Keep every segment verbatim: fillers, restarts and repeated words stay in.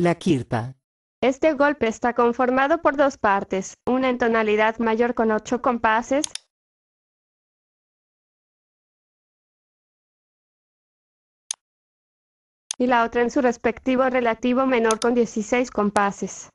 La kirpa. Este golpe está conformado por dos partes, una en tonalidad mayor con ocho compases, y la otra en su respectivo relativo menor con dieciséis compases.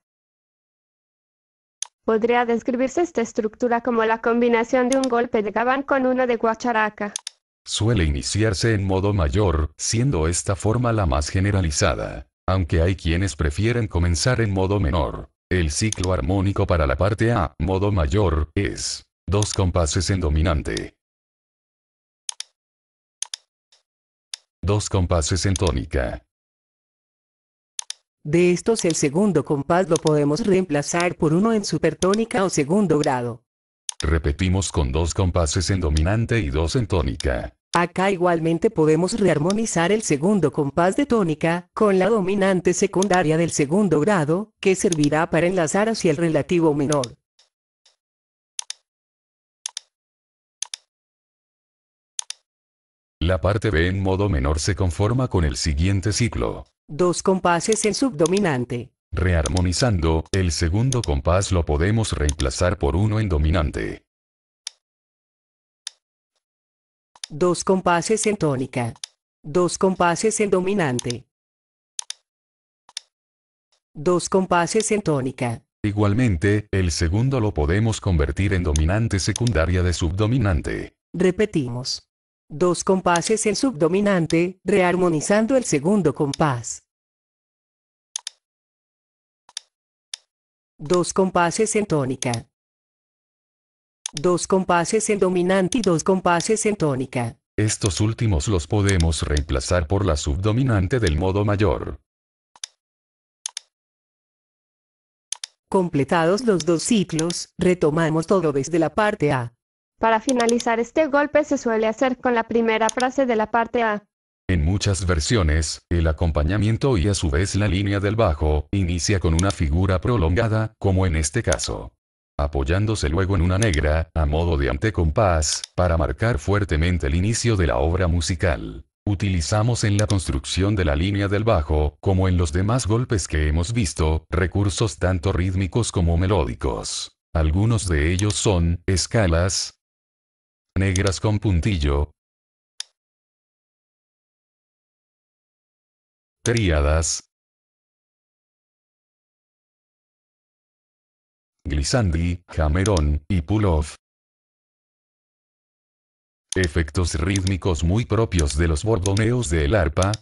Podría describirse esta estructura como la combinación de un golpe de gabán con uno de guacharaca. Suele iniciarse en modo mayor, siendo esta forma la más generalizada, aunque hay quienes prefieren comenzar en modo menor. El ciclo armónico para la parte A, modo mayor, es dos compases en dominante, dos compases en tónica. De estos el segundo compás lo podemos reemplazar por uno en supertónica o segundo grado. Repetimos con dos compases en dominante y dos en tónica. Acá igualmente podemos rearmonizar el segundo compás de tónica con la dominante secundaria del segundo grado, que servirá para enlazar hacia el relativo menor. La parte B en modo menor se conforma con el siguiente ciclo. Dos compases en subdominante. Rearmonizando, el segundo compás lo podemos reemplazar por uno en dominante. Dos compases en tónica. Dos compases en dominante. Dos compases en tónica. Igualmente, el segundo lo podemos convertir en dominante secundaria de subdominante. Repetimos. Dos compases en subdominante, rearmonizando el segundo compás. Dos compases en tónica. Dos compases en dominante y dos compases en tónica. Estos últimos los podemos reemplazar por la subdominante del modo mayor. Completados los dos ciclos, retomamos todo desde la parte A. Para finalizar este golpe se suele hacer con la primera frase de la parte A. En muchas versiones, el acompañamiento y a su vez la línea del bajo, inicia con una figura prolongada, como en este caso, apoyándose luego en una negra, a modo de antecompás, para marcar fuertemente el inicio de la obra musical. Utilizamos en la construcción de la línea del bajo, como en los demás golpes que hemos visto, recursos tanto rítmicos como melódicos. Algunos de ellos son escalas negras con puntillo, tríadas, glissandi, Cameron y pull-off. Efectos rítmicos muy propios de los bordoneos del arpa,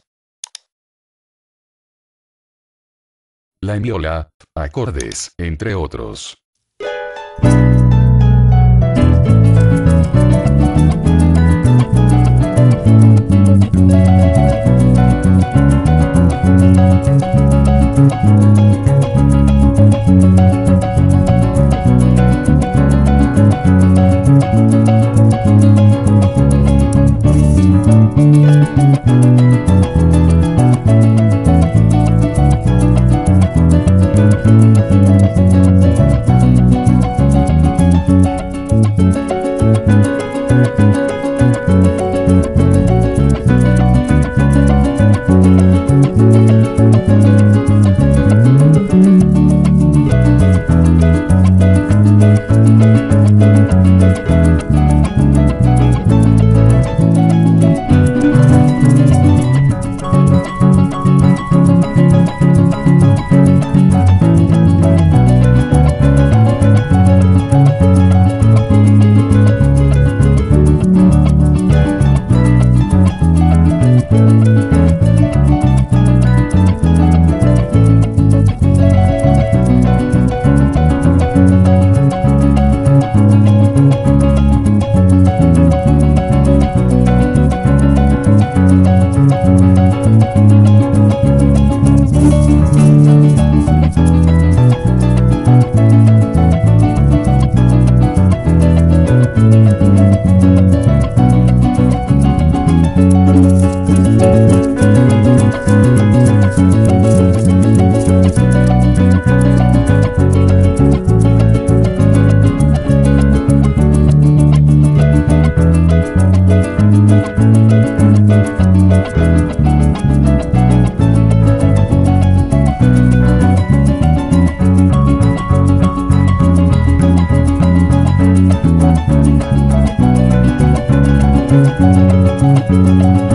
la emiola, acordes, entre otros. Thank you.